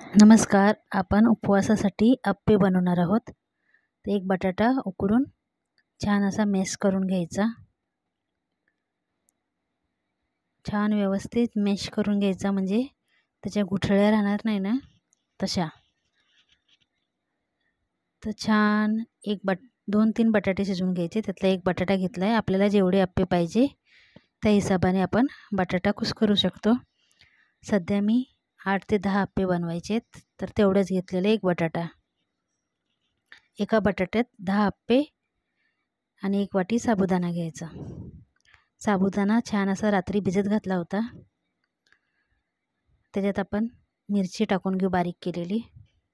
नमस्कार. आपण उपवासासाठी अप्पे बनवणार आहोत. तर एक बटाटा उकडून छान असा मॅश करून घ्यायचा. छान व्यवस्थित मॅश करून घ्यायचा, म्हणजे त्याच्या गुठळ्या राहणार नाही ना तशा. तर छान 2-3 बटाटे शिजवून घ्यायचे. त्यातला एक बटाटा घेतला आहे. आपल्याला जेवढे अप्पे पाहिजे त्या हिशोबाने आपण बटाटा कुस्करू शकतो. सध्या मी 8 ते 10 अप्पे बनवायचे आहेत, तर तेवढंच घेतलेलं एक बटाटा. एका बटाट्यात 10 अप्पे आणि 1 वाटी साबुदाणा घ्यायचा. साबुदाणा छान असा रात्री भिजत घातला होता. त्याच्यात आपण मिरची टाकून घेऊ बारीक केलेली.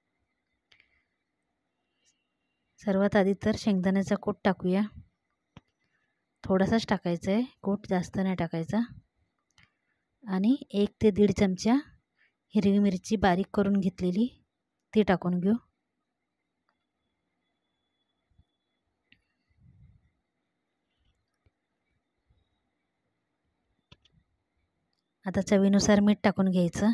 सर्वात आधी तर शेंगदाण्याचा कूट टाकूया. थोडासाच टाकायचा आहे, कूट जास्त नाही टाकायचा. आणि 1 ते 1.5 चमचा हिरवी मिरची बारीक करून घेतलेली ती टाकून घेऊ. आता चवीनुसार मीठ टाकून घ्यायचं.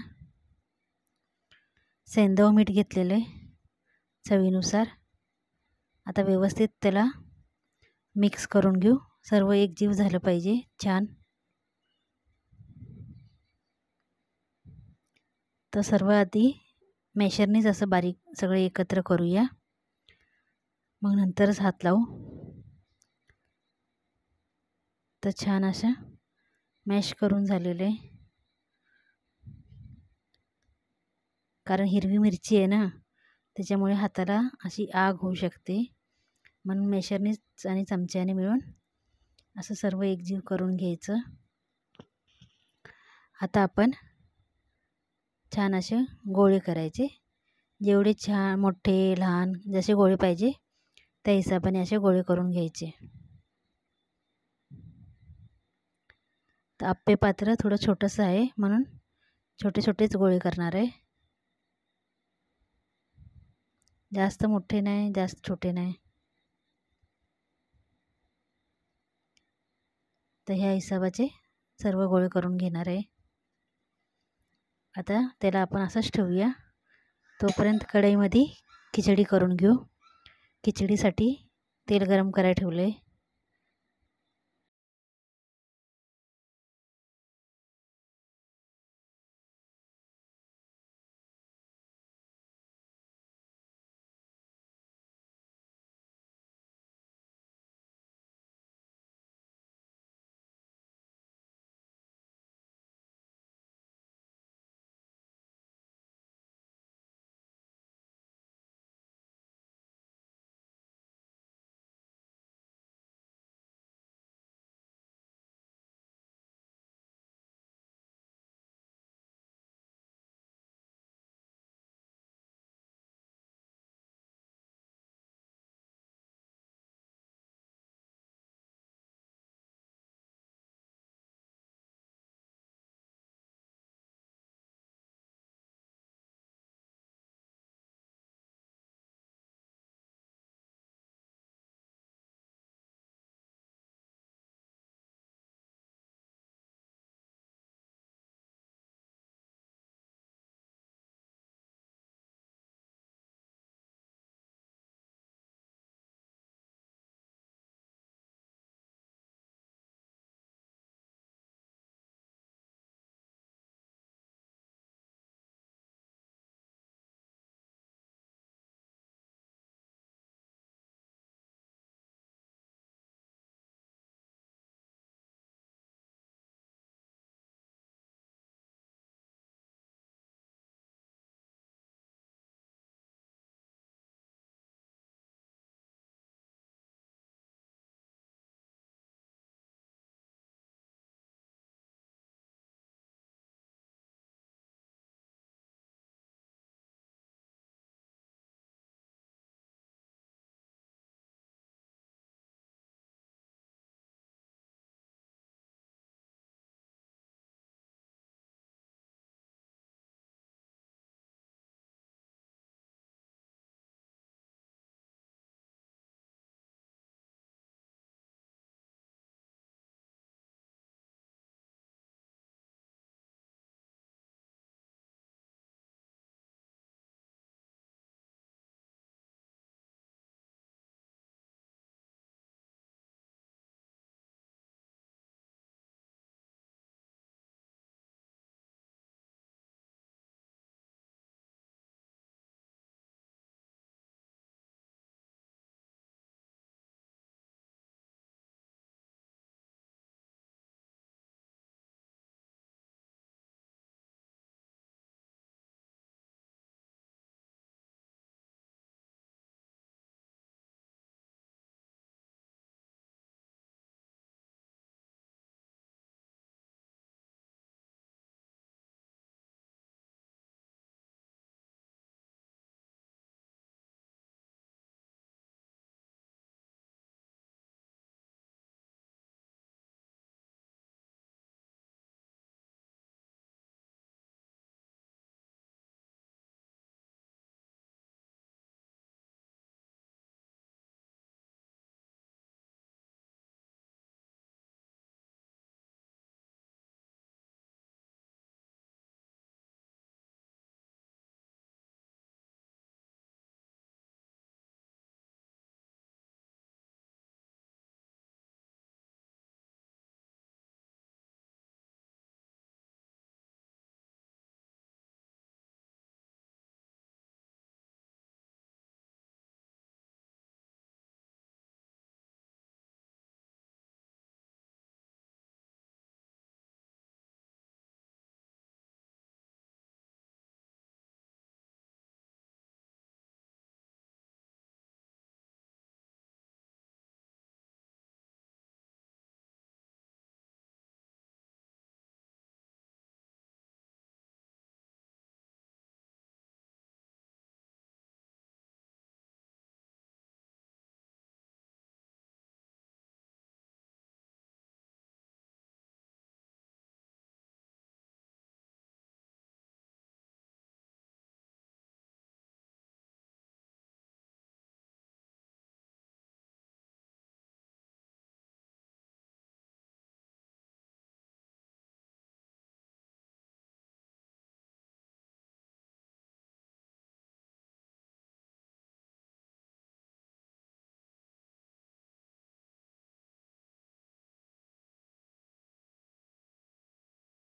सेंधव मीठ घेतलेलं आहे चवीनुसार. आता व्यवस्थित त्याला मिक्स करून घेऊ. सर्व एकजीव झालं पाहिजे छान. तर सर्व आधी मॅशरनेच असं बारीक सगळे एकत्र करूया, मग नंतरच हात लावू. तर छान अशा मॅश करून झालेले. कारण हिरवी मिरची आहे ना, त्याच्यामुळे हाताला अशी आग होऊ शकते, म्हणून मॅशरनेच आणि चमच्याने मिळून असं सर्व एकजीव करून घ्यायचं. आता आपण छान असे गोळे करायचे. जेवढे छान मोठे लहान जसे गोळे पाहिजे त्या हिशोबाने असे गोळे करून घ्यायचे. तर अप्पे पात्र थोडं छोटंसं आहे, म्हणून छोटे छोटेच गोळे करणार आहे. जास्त मोठे नाही, जास्त छोटे नाही. तर ह्या हिशोबाचे सर्व गोळे करून घेणार आहे. आता त्याला आपण असंच ठेवूया. तोपर्यंत कढईमध्ये खिचडी करून घेऊ. खिचडीसाठी तेल गरम करायला ठेवले.